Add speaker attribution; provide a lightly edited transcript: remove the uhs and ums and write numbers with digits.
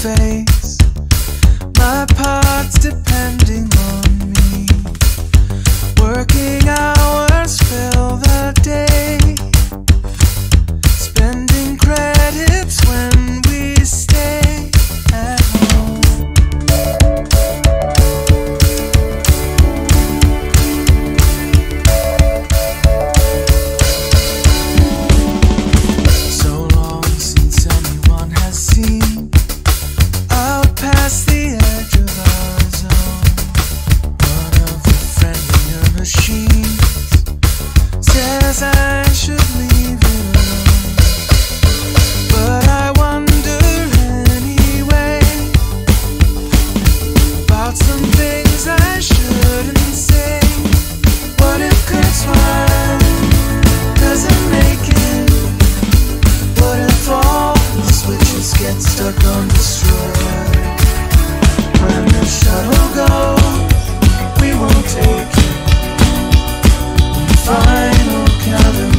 Speaker 1: face. My part's depending on me. Working hours fill the day. Spending credits when we stay at home. So long since anyone has seen out past the edge of our zone. One of the friendlier machines says I should leave it alone, but I wonder anyway about some things I shouldn't say. What if Kurzweil doesn't make it? What if all the switches get stuck on destroy? When the shuttle goes, we won't take it. Final countdown.